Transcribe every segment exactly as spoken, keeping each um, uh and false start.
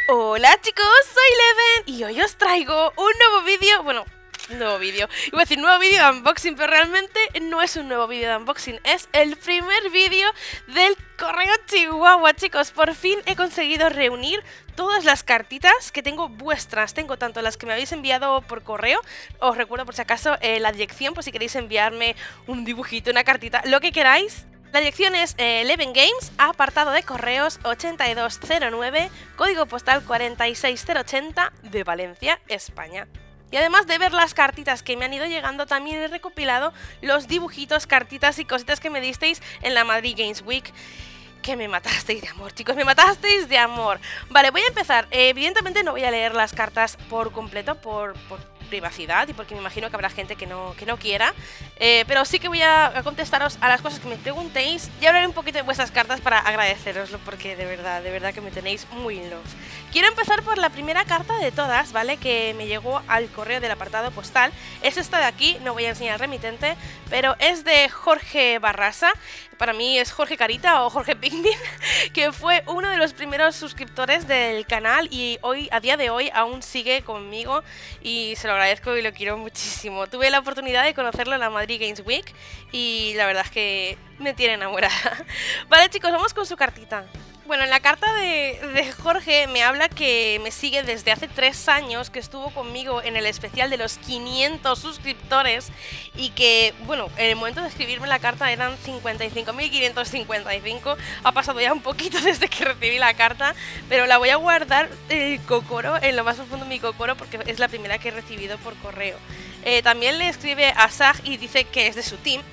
Hola chicos, soy Leven y hoy os traigo un nuevo vídeo, bueno, un nuevo vídeo, iba a decir nuevo vídeo de unboxing, pero realmente no es un nuevo vídeo de unboxing, es el primer vídeo del Correo Chihuahua, chicos. Por fin he conseguido reunir todas las cartitas que tengo vuestras. Tengo tanto las que me habéis enviado por correo, os recuerdo por si acaso eh, la dirección, por si queréis enviarme un dibujito, una cartita, lo que queráis. La dirección es eh, Leven Games, apartado de correos ochenta y dos cero nueve, código postal cuarenta y seis cero ochenta de Valencia, España. Y además de ver las cartitas que me han ido llegando, también he recopilado los dibujitos, cartitas y cositas que me disteis en la Madrid Games Week. Que me matasteis de amor, chicos, me matasteis de amor. Vale, voy a empezar. Eh, evidentemente no voy a leer las cartas por completo, por... por privacidad y porque me imagino que habrá gente que no, que no quiera, eh, pero sí que voy a, a contestaros a las cosas que me preguntéis y hablaré un poquito de vuestras cartas para agradeceroslo, porque de verdad, de verdad que me tenéis muy in love. Quiero empezar por la primera carta de todas, ¿vale? Que me llegó al correo del apartado postal. Es esta de aquí, no voy a enseñar el remitente, pero es de Jorge Barrasa. Para mí es Jorge Carita o Jorge Pingvin, que fue uno de los primeros suscriptores del canal y hoy, a día de hoy, aún sigue conmigo y se lo agradezco y lo quiero muchísimo. Tuve la oportunidad de conocerlo en la Madrid Games Week y la verdad es que me tiene enamorada. Vale, chicos, vamos con su cartita. Bueno, en la carta de, de Jorge me habla que me sigue desde hace tres años, que estuvo conmigo en el especial de los quinientos suscriptores y que, bueno, en el momento de escribirme la carta eran cincuenta y cinco mil quinientos cincuenta y cinco. Ha pasado ya un poquito desde que recibí la carta, pero la voy a guardar en el cocoro, en lo más profundo de mi cocoro, porque es la primera que he recibido por correo. Eh, también le escribe a Sag y dice que es de su team.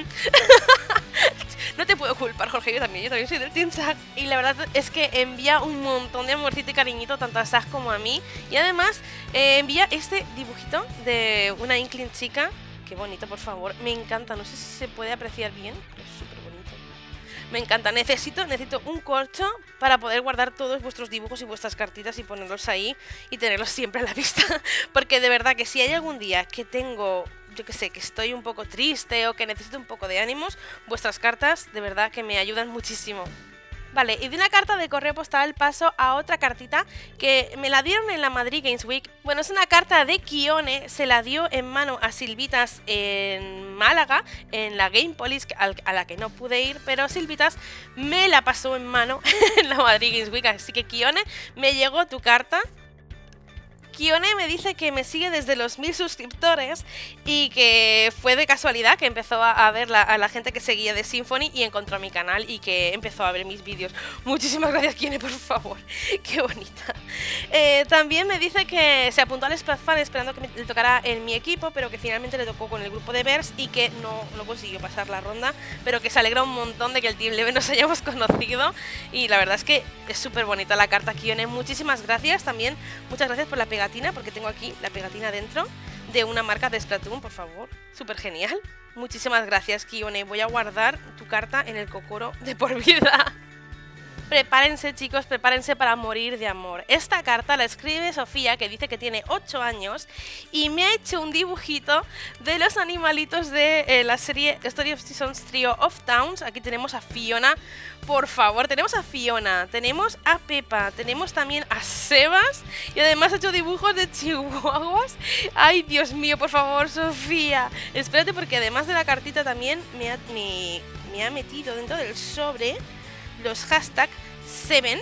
No te puedo culpar, Jorge, yo también, yo también soy del Team Sag. Y la verdad es que envía un montón de amorcito y cariñito tanto a Sag como a mí. Y además eh, envía este dibujito de una Inkling chica. Qué bonito, por favor, me encanta, no sé si se puede apreciar bien, pero es súper bonito. Me encanta, necesito, necesito un corcho para poder guardar todos vuestros dibujos y vuestras cartitas y ponerlos ahí y tenerlos siempre a la vista. Porque de verdad que si hay algún día que tengo, yo que sé, que estoy un poco triste o que necesito un poco de ánimos, vuestras cartas de verdad que me ayudan muchísimo. Vale, y de una carta de correo postal paso a otra cartita que me la dieron en la Madrid Games Week. Bueno, es una carta de Kione, se la dio en mano a Silvitas en Málaga, en la Gamepolis, a la que no pude ir, pero Silvitas me la pasó en mano en la Madrid Games Week, así que Kione, me llegó tu carta. Kione me dice que me sigue desde los mil suscriptores y que fue de casualidad que empezó a, a ver la, a la gente que seguía de Symphony y encontró mi canal y que empezó a ver mis vídeos. Muchísimas gracias, Kione, por favor. Qué bonita. Eh, también me dice que se apuntó al Splatfan esperando que me, le tocara en mi equipo, pero que finalmente le tocó con el grupo de Bears y que no, no consiguió pasar la ronda, pero que se alegra un montón de que el Team Leven nos hayamos conocido y la verdad es que es súper bonita la carta, Kione. Muchísimas gracias. También muchas gracias por la pegatina, porque tengo aquí la pegatina dentro de una marca de Splatoon, por favor, súper genial. Muchísimas gracias, Kione. Voy a guardar tu carta en el cocoro de por vida. Prepárense, chicos, prepárense para morir de amor. Esta carta la escribe Sofía, que dice que tiene ocho años y me ha hecho un dibujito de los animalitos de eh, la serie Story of Seasons Trio of Towns. Aquí tenemos a Fiona, por favor, tenemos a Fiona, tenemos a Pepa, tenemos también a Sebas y además ha hecho dibujos de chihuahuas. Ay, Dios mío, por favor, Sofía, espérate, porque además de la cartita también me ha, me, me ha metido dentro del sobre los hashtags Seven.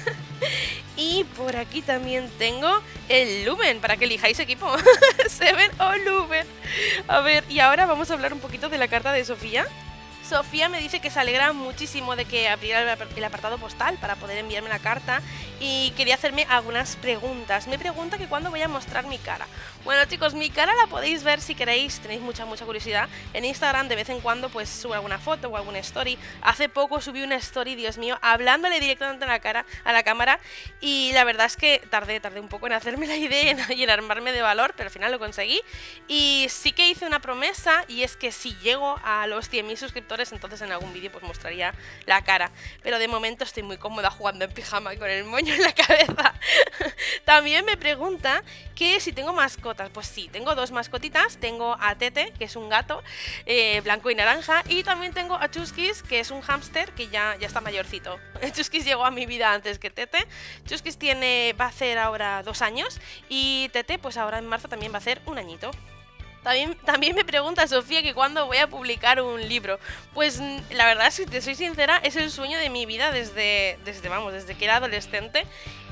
Y por aquí también tengo el Lumen, para que elijáis equipo. Seven o Lumen. A ver, y ahora vamos a hablar un poquito de la carta de Sofía. Sofía me dice que se alegra muchísimo de que abriera el apartado postal para poder enviarme la carta y quería hacerme algunas preguntas. Me pregunta que cuándo voy a mostrar mi cara. Bueno, chicos, mi cara la podéis ver si queréis, tenéis mucha, mucha curiosidad. En Instagram de vez en cuando pues subo alguna foto o alguna story. Hace poco subí una story, Dios mío, hablándole directamente a la cara, a la cámara, y la verdad es que tardé, tardé un poco en hacerme la idea y en armarme de valor, pero al final lo conseguí. Y sí que hice una promesa y es que si llego a los cien mil suscriptores suscriptores, entonces en algún vídeo pues mostraría la cara. Pero de momento estoy muy cómoda jugando en pijama y con el moño en la cabeza. También me pregunta que si tengo mascotas. Pues sí, tengo dos mascotitas. Tengo a Tete, que es un gato eh, blanco y naranja, y también tengo a Chuskis, que es un hámster que ya, ya está mayorcito. Chuskis llegó a mi vida antes que Tete. Chuskis tiene, va a hacer ahora dos años y Tete pues ahora en marzo también va a hacer un añito. También, también me pregunta Sofía que cuándo voy a publicar un libro. Pues la verdad, si te soy sincera, es el sueño de mi vida desde, desde, vamos, desde que era adolescente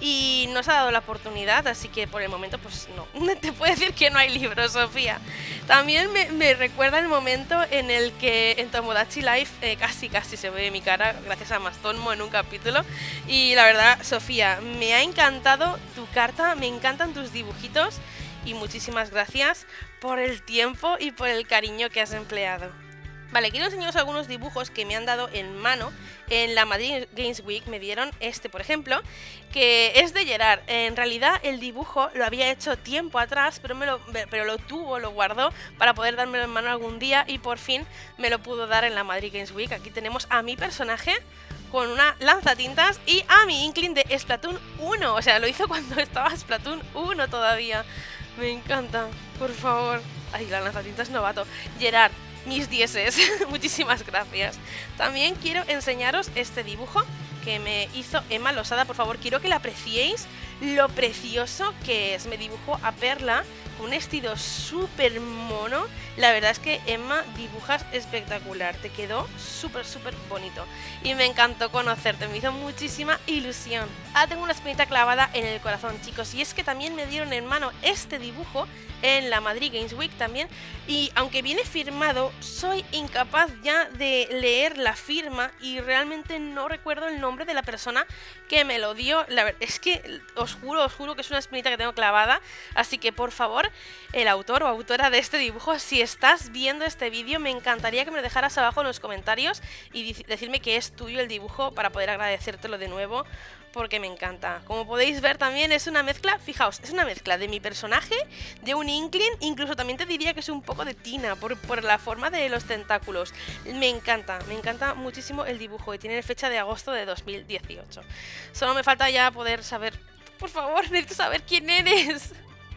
y no se ha dado la oportunidad, así que por el momento pues no. Te puedo decir que no hay libro, Sofía. También me, me recuerda el momento en el que en Tomodachi Life eh, casi casi se ve mi cara gracias a Mastonmo en un capítulo. Y la verdad, Sofía, me ha encantado tu carta, me encantan tus dibujitos. Y muchísimas gracias por el tiempo y por el cariño que has empleado. Vale, quiero enseñaros algunos dibujos que me han dado en mano. En la Madrid Games Week me dieron este, por ejemplo, que es de Gerard. En realidad el dibujo lo había hecho tiempo atrás, pero, me lo, pero lo tuvo, lo guardó para poder dármelo en mano algún día y por fin me lo pudo dar en la Madrid Games Week. Aquí tenemos a mi personaje con una lanzatintas y a mi Inkling de Splatoon uno. O sea, lo hizo cuando estaba Splatoon uno todavía. Me encanta, por favor. Ay, la lanzatintas novato. Gerard, mis dieces. Muchísimas gracias. También quiero enseñaros este dibujo que me hizo Emma Losada. Por favor, quiero que la apreciéis lo precioso que es. Me dibujó a Perla con un estilo súper mono. La verdad es que, Emma, dibujas espectacular. Te quedó súper, súper bonito. Y me encantó conocerte, me hizo muchísima ilusión. Ahora tengo una espinita clavada en el corazón, chicos. Y es que también me dieron en mano este dibujo en la Madrid Games Week también. Y aunque viene firmado, soy incapaz ya de leer la firma y realmente no recuerdo el nombre de la persona que me lo dio. La verdad es que os juro, os juro que es una espinita que tengo clavada. Así que, por favor, el autor o autora de este dibujo, si estás viendo este vídeo, me encantaría que me lo dejaras abajo en los comentarios y decirme que es tuyo el dibujo para poder agradecértelo de nuevo, porque me encanta. Como podéis ver también es una mezcla, fijaos, es una mezcla de mi personaje, de un Inkling, incluso también te diría que es un poco de Tina por, por la forma de los tentáculos. Me encanta, me encanta muchísimo el dibujo y tiene fecha de agosto de dos mil dieciocho. Solo me falta ya poder saber, por favor, necesito saber quién eres.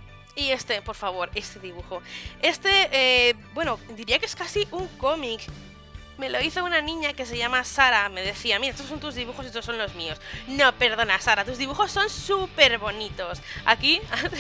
Y este, por favor, este dibujo. Este, eh, bueno, diría que es casi un cómic. Me lo hizo una niña que se llama Sara. Me decía, mira, estos son tus dibujos y estos son los míos. No, perdona, Sara, tus dibujos son súper bonitos. Aquí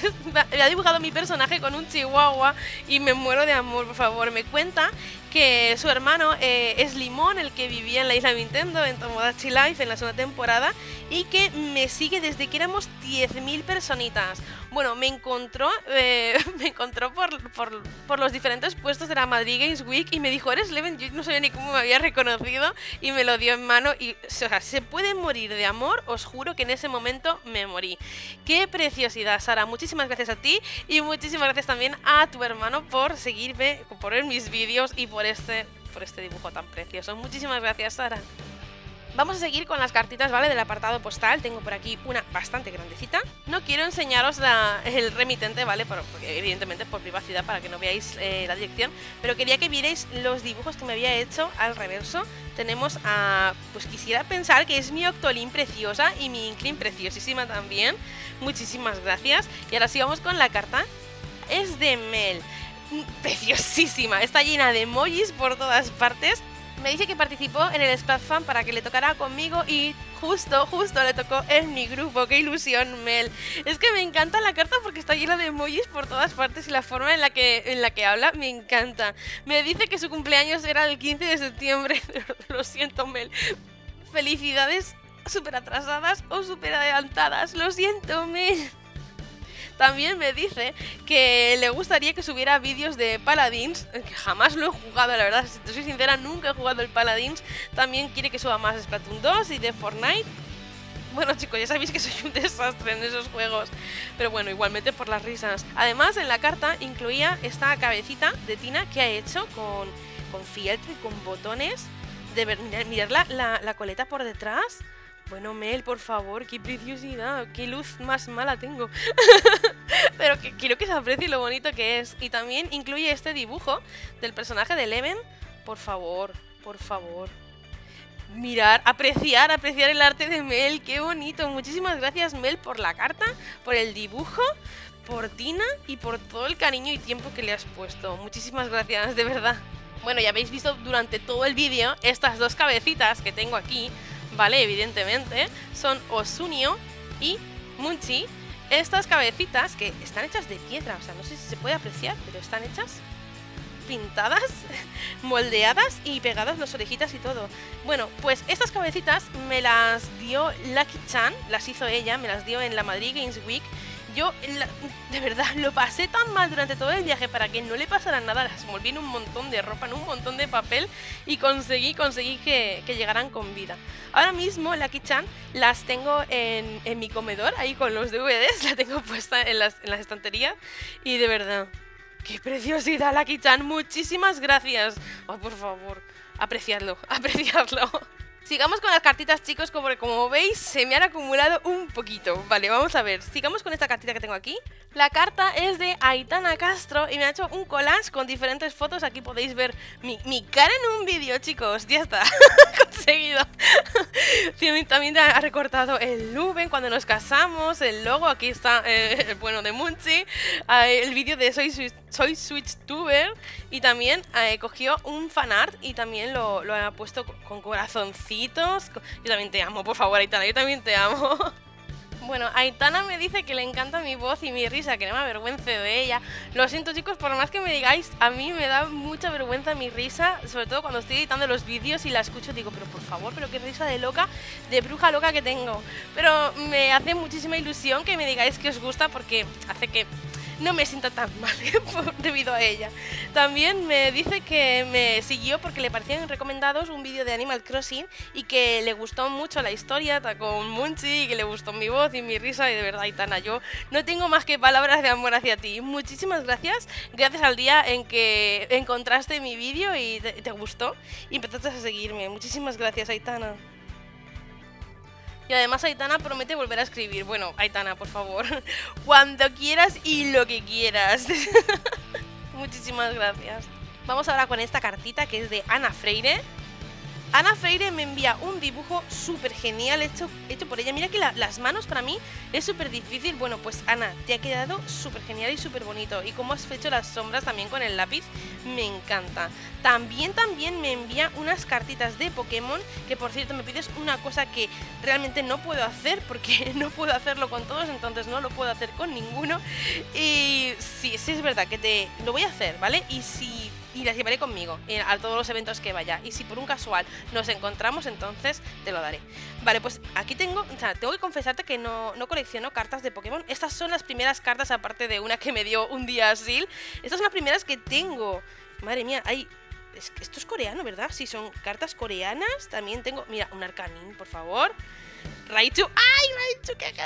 me ha dibujado mi personaje con un chihuahua y me muero de amor, por favor. Me cuenta que su hermano eh, es Limón, el que vivía en la isla Nintendo, en Tomodachi Life, en la segunda temporada, y que me sigue desde que éramos diez mil personitas. Bueno, me encontró, eh, me encontró por, por, por los diferentes puestos de la Madrid Games Week y me dijo, ¿eres Leven? Yo no sabía ni cómo me había reconocido y me lo dio en mano. Y, o sea, se puede morir de amor, os juro que en ese momento me morí. ¡Qué preciosidad, Sara! Muchísimas gracias a ti y muchísimas gracias también a tu hermano por seguirme, por ver mis vídeos y por este, por este dibujo tan precioso. Muchísimas gracias, Sara. Vamos a seguir con las cartitas, ¿vale? Del apartado postal. Tengo por aquí una bastante grandecita. No quiero enseñaros la, el remitente, ¿vale? Por, porque evidentemente por privacidad, para que no veáis eh, la dirección. Pero quería que vierais los dibujos que me había hecho al reverso. Tenemos a... Pues quisiera pensar que es mi Octolin preciosa y mi Inkling preciosísima también. Muchísimas gracias. Y ahora sí vamos con la carta. Es de Mel. Preciosísima. Está llena de emojis por todas partes. Me dice que participó en el Splatfan para que le tocara conmigo y justo, justo le tocó en mi grupo. ¡Qué ilusión, Mel! Es que me encanta la carta porque está llena de emojis por todas partes y la forma en la que, en la que habla me encanta. Me dice que su cumpleaños era el quince de septiembre. Lo siento, Mel. Felicidades súper atrasadas o súper adelantadas. Lo siento, Mel. También me dice que le gustaría que subiera vídeos de Paladins, que jamás lo he jugado, la verdad, si te soy sincera, nunca he jugado el Paladins. También quiere que suba más de Splatoon dos y de Fortnite. Bueno, chicos, ya sabéis que soy un desastre en esos juegos, pero bueno, igualmente por las risas. Además, en la carta incluía esta cabecita de Tina que ha hecho con, con fieltro y con botones. De ver, mirar, mirar la, la, la coleta por detrás. Bueno, Mel, por favor, qué preciosidad, qué luz más mala tengo. Pero que quiero que se aprecie lo bonito que es. Y también incluye este dibujo del personaje de Leven. Por favor, por favor. Mirar, apreciar, apreciar el arte de Mel, qué bonito. Muchísimas gracias, Mel, por la carta, por el dibujo, por Tina y por todo el cariño y tiempo que le has puesto. Muchísimas gracias, de verdad. Bueno, ya habéis visto durante todo el vídeo estas dos cabecitas que tengo aquí, ¿vale? Evidentemente, son Osunio y Munchi. Estas cabecitas que están hechas de piedra, o sea, no sé si se puede apreciar, pero están hechas pintadas, moldeadas y pegadas las orejitas y todo. Bueno, pues estas cabecitas me las dio Lucky Chan, las hizo ella, me las dio en la Madrid Games Week. Yo, la, de verdad, lo pasé tan mal durante todo el viaje para que no le pasara nada. Las envolví en un montón de ropa, en un montón de papel y conseguí, conseguí que, que llegaran con vida. Ahora mismo, Lucky Chan, las tengo en, en mi comedor, ahí con los D V Ds, la tengo puesta en las, en las estanterías y de verdad... ¡Qué preciosidad, Lucky Chan! ¡Muchísimas gracias! Oh, por favor, apreciadlo, apreciadlo. Sigamos con las cartitas, chicos, como, como veis, se me han acumulado un poquito. Vale, vamos a ver, sigamos con esta cartita que tengo aquí. La carta es de Aitana Castro y me ha hecho un collage con diferentes fotos. Aquí podéis ver mi, mi cara en un vídeo, chicos. Ya está, conseguido. También ha recortado el Luben cuando nos casamos, el logo, aquí está, eh, el bueno de Munchi, eh, el vídeo de Soy, Soy SwitchTuber y también eh, cogió un fanart y también lo, lo ha puesto con corazoncitos. Yo también te amo, por favor, Aitana, yo también te amo. Bueno, Aitana me dice que le encanta mi voz y mi risa, que no me avergüence de ella. Lo siento, chicos, por más que me digáis, a mí me da mucha vergüenza mi risa, sobre todo cuando estoy editando los vídeos y la escucho, digo, pero por favor, pero qué risa de loca, de bruja loca que tengo. Pero me hace muchísima ilusión que me digáis que os gusta porque hace que no me sienta tan mal debido a ella. También me dice que me siguió porque le parecían recomendados un vídeo de Animal Crossing y que le gustó mucho la historia con Munchi y que le gustó mi voz y mi risa. Y de verdad, Aitana, yo no tengo más que palabras de amor hacia ti. Muchísimas gracias, gracias al día en que encontraste mi vídeo y te, te gustó y empezaste a seguirme. Muchísimas gracias, Aitana. Y además Aitana promete volver a escribir. Bueno, Aitana, por favor, cuando quieras y lo que quieras. Muchísimas gracias. Vamos ahora con esta cartita que es de Ana Freire. Ana Freire me envía un dibujo súper genial hecho, hecho por ella. Mira que la, las manos para mí es súper difícil. Bueno, pues Ana, te ha quedado súper genial y súper bonito. Y como has hecho las sombras también con el lápiz, me encanta. También, también me envía unas cartitas de Pokémon, que por cierto me pides una cosa que realmente no puedo hacer, porque no puedo hacerlo con todos, entonces no lo puedo hacer con ninguno. Y sí, sí es verdad que te lo voy a hacer, ¿vale? Y si... y las llevaré conmigo a todos los eventos que vaya. Y si por un casual nos encontramos, entonces te lo daré. Vale, pues aquí tengo, o sea, tengo que confesarte que no, no colecciono cartas de Pokémon. Estas son las primeras cartas, aparte de una que me dio un día así. Estas son las primeras que tengo. Madre mía, hay... Es que esto es coreano, ¿verdad? Sí, son cartas coreanas. También tengo... Mira, un Arcanin, por favor. Raichu. ¡Ay, Raichu, qué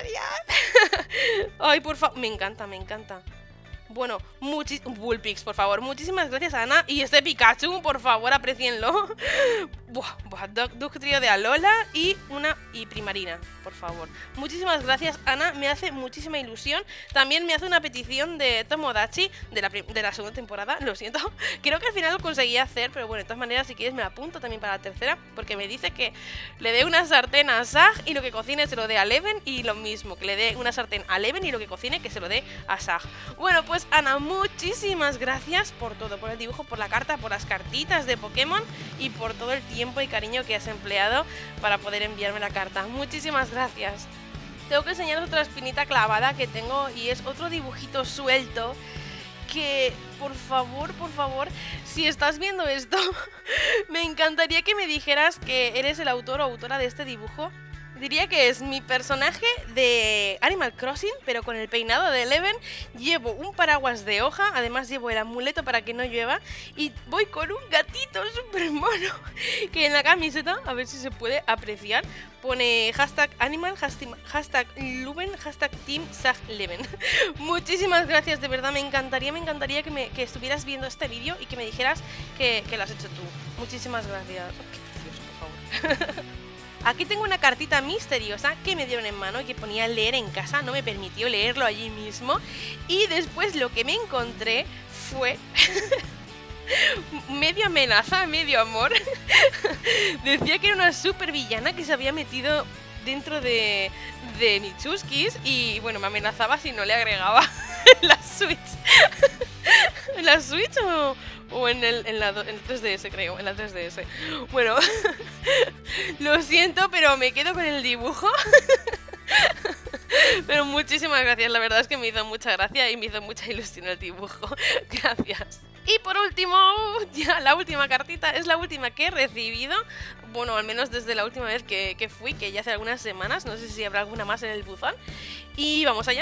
genial! Ay, por favor. Me encanta, me encanta. Bueno, muchísimas... Bullpix, por favor. Muchísimas gracias, Ana. Y este Pikachu, por favor, aprecienlo. Buah, buah, Dugtrio de Alola y una... y Primarina, por favor. Muchísimas gracias, Ana. Me hace muchísima ilusión. También me hace una petición de Tomodachi de la, de la segunda temporada. Lo siento. Creo que al final lo conseguí hacer, pero bueno, de todas maneras, si quieres me la apunto también para la tercera, porque me dice que le dé una sartén a Sag y lo que cocine se lo dé a Leven, y lo mismo, que le dé una sartén a Leven y lo que cocine que se lo dé a Sag. Bueno, pues Ana, muchísimas gracias por todo, por el dibujo, por la carta, por las cartitas de Pokémon y por todo el tiempo y cariño que has empleado para poder enviarme la carta. Muchísimas gracias. Tengo que enseñaros otra espinita clavada que tengo y es otro dibujito suelto que, por favor, por favor, si estás viendo esto, me encantaría que me dijeras que eres el autor o autora de este dibujo. Diría que es mi personaje de Animal Crossing, pero con el peinado de Leven. Llevo un paraguas de hoja, además llevo el amuleto para que no llueva. Y voy con un gatito súper mono, que en la camiseta, a ver si se puede apreciar, pone hashtag Animal, hashtag, hashtag Luben, hashtag Team Sag Leven. Muchísimas gracias, de verdad, me encantaría, me encantaría que, me, que estuvieras viendo este vídeo y que me dijeras que, que lo has hecho tú. Muchísimas gracias. Oh, qué precioso, por favor. Aquí tengo una cartita misteriosa que me dieron en mano y que ponía leer en casa, no me permitió leerlo allí mismo. Y después lo que me encontré fue medio amenaza, medio amor. Decía que era una super villana que se había metido dentro de, de mi chusquis y bueno, me amenazaba si no le agregaba la Switch. ¿En la Switch o, o en, el, en, la, en el tres D S, creo? En la tres D S. Bueno, lo siento, pero me quedo con el dibujo. Pero muchísimas gracias, la verdad es que me hizo mucha gracia y me hizo mucha ilusión el dibujo. Gracias. Y por último, ya la última cartita, es la última que he recibido. Bueno, al menos desde la última vez que, que fui, que ya hace algunas semanas. No sé si habrá alguna más en el buzón. Y vamos allá.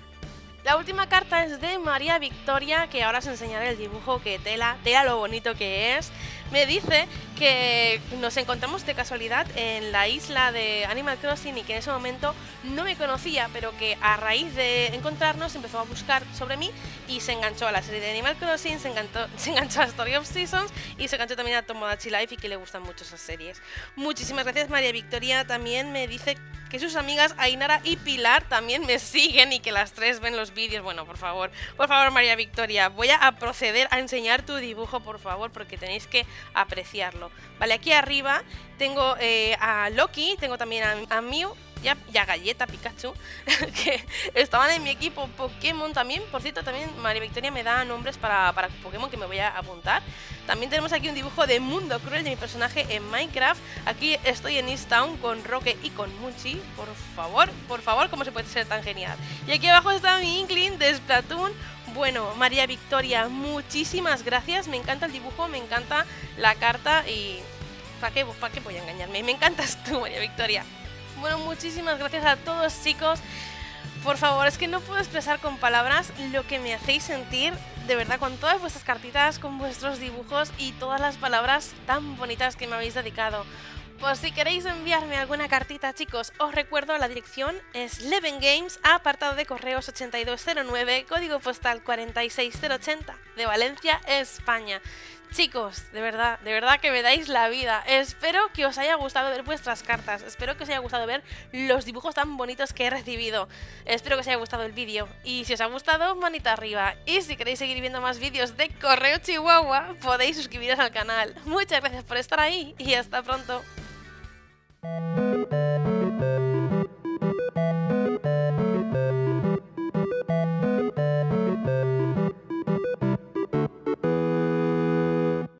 La última carta es de María Victoria, que ahora os enseñaré el dibujo, que tela, tela lo bonito que es. Me dice que nos encontramos de casualidad en la isla de Animal Crossing y que en ese momento no me conocía, pero que a raíz de encontrarnos empezó a buscar sobre mí y se enganchó a la serie de Animal Crossing, se enganchó, se enganchó a Story of Seasons y se enganchó también a Tomodachi Life y que le gustan mucho esas series. Muchísimas gracias, María Victoria. También me dice que sus amigas Ainara y Pilar también me siguen y que las tres ven los vídeos. Bueno, por favor, por favor, María Victoria, voy a proceder a enseñar tu dibujo, por favor, porque tenéis que apreciarlo. Vale, aquí arriba tengo eh, a Loki, tengo también a, a Mew y a, y a Galleta Pikachu, que estaban en mi equipo Pokémon también. Por cierto, también María Victoria me da nombres para, para Pokémon que me voy a apuntar. También tenemos aquí un dibujo de Mundo Cruel de mi personaje en Minecraft. Aquí estoy en East Town con Roque y con Muchi. Por favor, por favor, ¿cómo se puede ser tan genial? Y aquí abajo está mi Inkling de Splatoon. Bueno, María Victoria, muchísimas gracias. Me encanta el dibujo, me encanta la carta y... ¿Para qué, ¿Para qué voy a engañarme? Me encantas tú, María Victoria. Bueno, muchísimas gracias a todos, chicos. Por favor, es que no puedo expresar con palabras lo que me hacéis sentir, de verdad, con todas vuestras cartitas, con vuestros dibujos y todas las palabras tan bonitas que me habéis dedicado. Por si queréis enviarme alguna cartita, chicos, os recuerdo la dirección es Leven Games, apartado de correos ochenta y dos cero nueve, código postal cuarenta y seis cero ochenta, de Valencia, España. Chicos, de verdad, de verdad que me dais la vida. Espero que os haya gustado ver vuestras cartas. Espero que os haya gustado ver los dibujos tan bonitos que he recibido. Espero que os haya gustado el vídeo. Y si os ha gustado, manita arriba. Y si queréis seguir viendo más vídeos de Correo Chihuahua, podéis suscribiros al canal. Muchas gracias por estar ahí y hasta pronto.